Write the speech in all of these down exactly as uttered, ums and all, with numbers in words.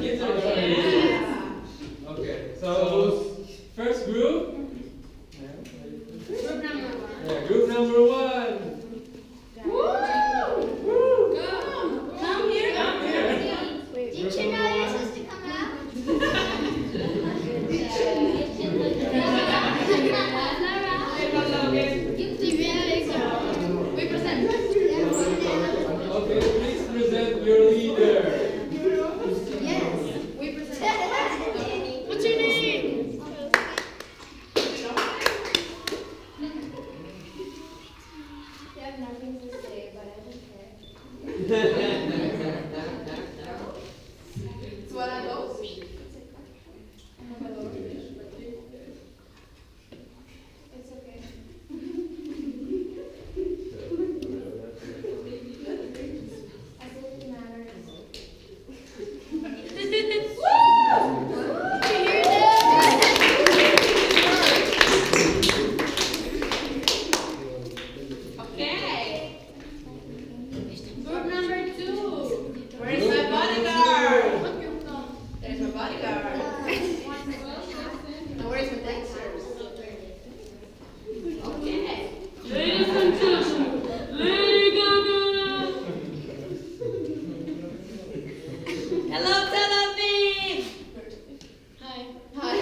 kids are gonna yeah. Okay, so first group. Group number one. Yeah, group number one. Woo! Woo! Come, come here. Come here. Did you know you're supposed to come out? We present. Okay, please present your leader. Yes, we present. What's your name? You have nothing to say, but I don't care. It's what I know. It's okay. As if it matters. Okay. Group number two. Where is my bodyguard? There's my bodyguard. Now where is my dancers? Okay. Ladies and gentlemen, Lady Gaga! Hello, Tel Aviv. Hi. Hi.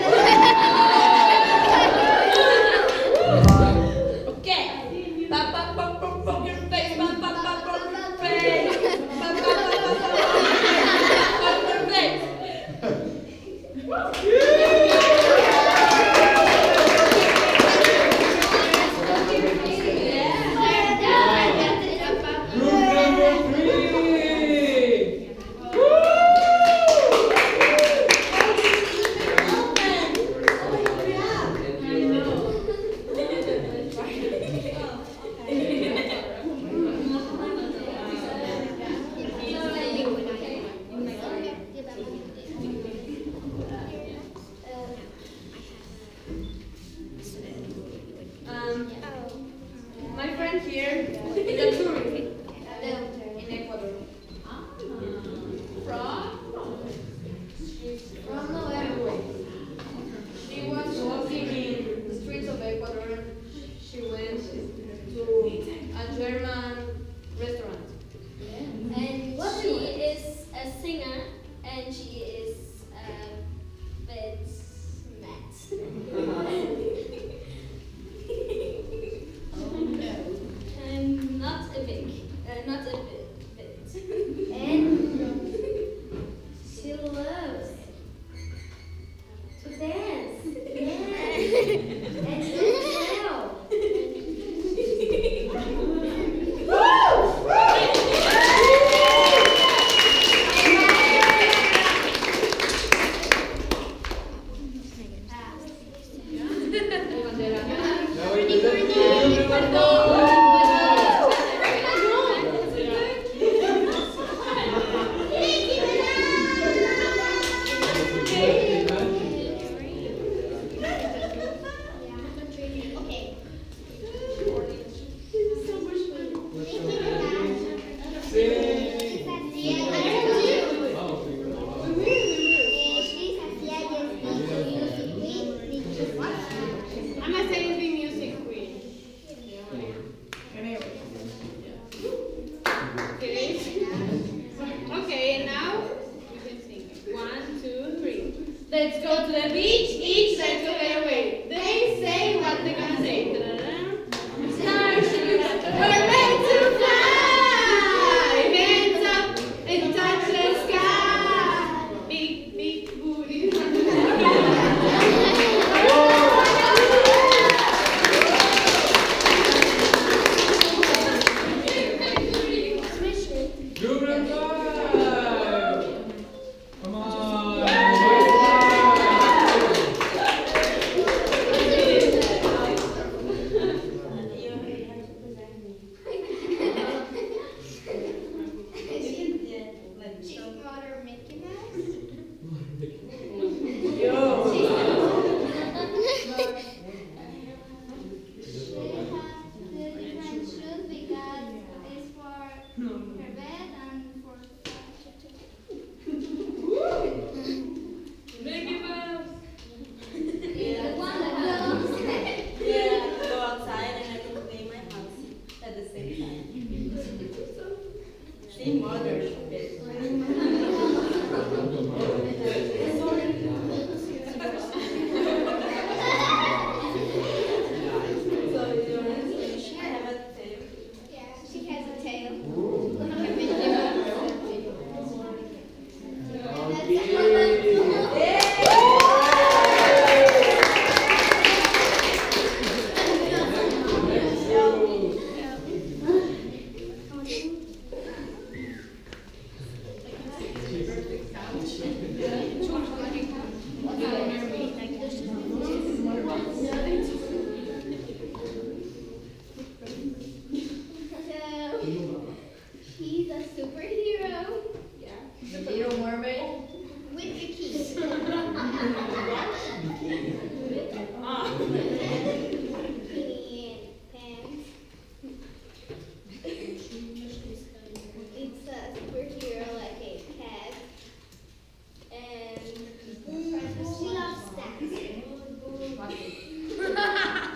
Okay. Pop, pop, pop, pop, pop your face. Pop, pop, pop, pop your face. Pop, pop, pop, pop, pop, pop your face. Group number three. Um, my friend here is a tourist in Ecuador. From? From nowhere. She was walking in the streets of Ecuador. She went to a German restaurant. And she is a singer, and she is a vet and not a big, uh, not a bit. And she loves to dance. Yeah. And to smell. Now we present group number four. Okay. Sing. I'm not saying be music queen. Okay. Okay, and now we can sing. One, two, three. Let's go to the beach, each let's go their way. They say what they're gonna say. Ta-da-da. Starships, we're meant to fly. Hands up and touch the sky. Big, big booty. Group number five. Come on.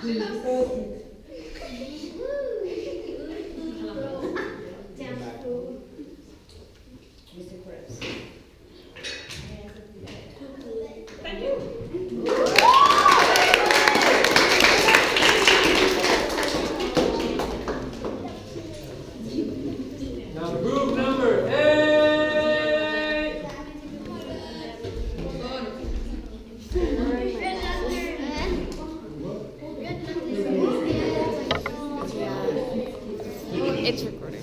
Now group number eight. It's recording.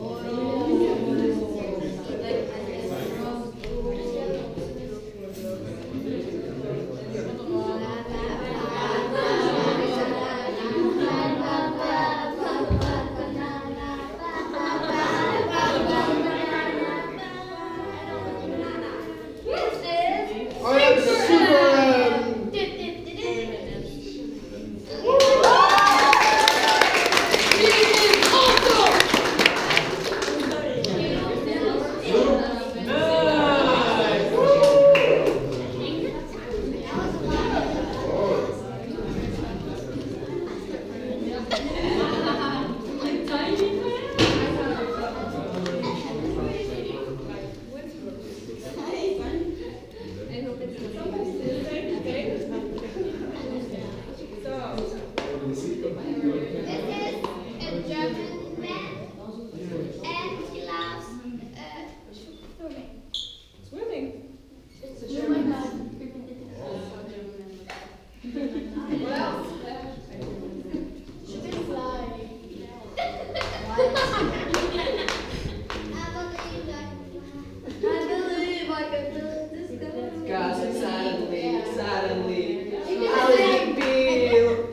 I am Superman. Gosh, suddenly, suddenly, how do you feel?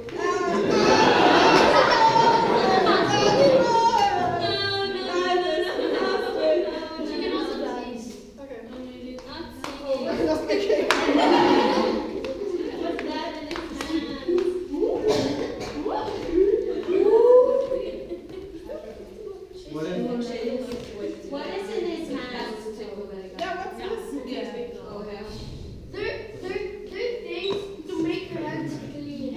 What is What is in his hand? Yeah, what's this? They're, they're, they're things to make your hands clean.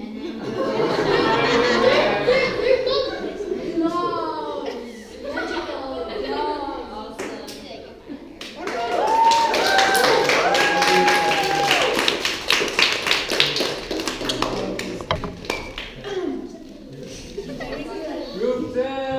They're, they're gloves. Magical gloves. group ten?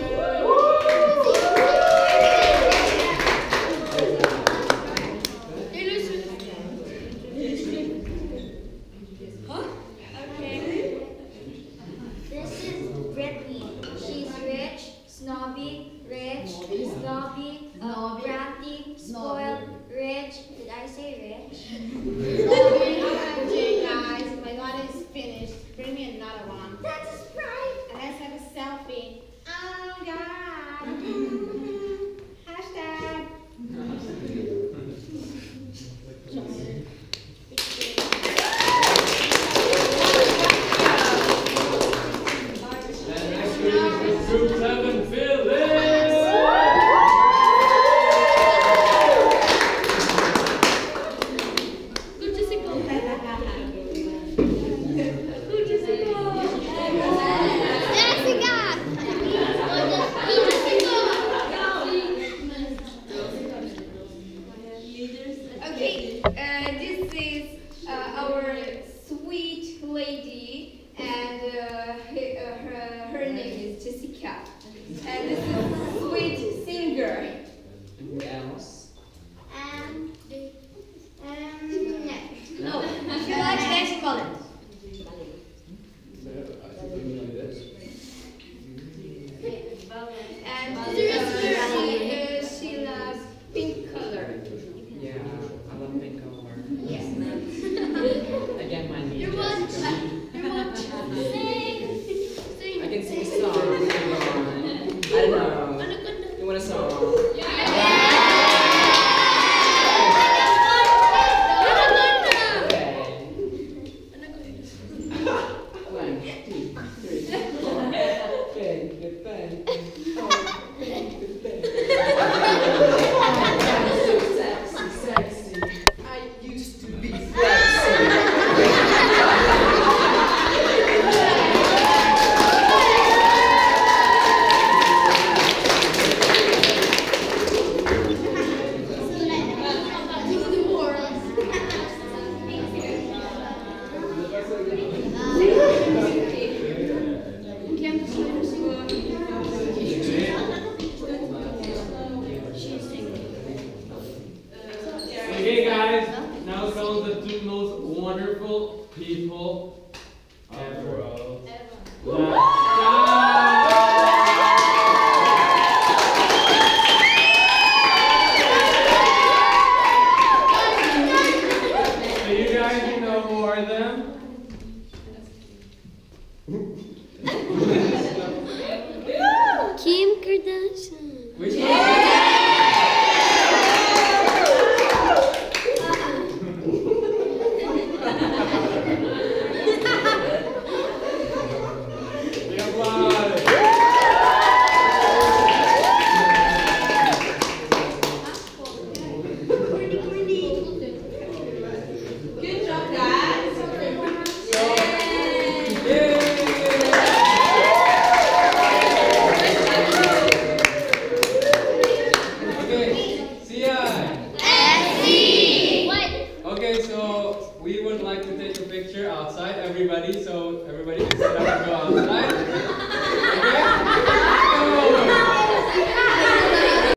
This is Brittany. She's rich, snobby, rich, snobby, uh, bratty, spoiled, rich. Did I say rich? Okay, guys, my water is finished. Bring me another one. That's a sprite. And let's have a selfie. Oh God. Hashtag. And next group is group seven, Philip. Okay, uh, this is uh, our sweet lady, and uh, he- uh, her, her name is Jessica. And this is sweet singer. Who else? Um, um, No, she likes dance ballet. And uh, she, uh, she loves pink color. Yeah, I love pink color. Yes. Again, Okay, guys. Now comes the two most wonderful people ever. So you guys, you know who are them? Kim Kardashian. Which one? Good job, guys. Okay, see ya. Okay, so we would like to take a picture outside, everybody. So everybody can sit up.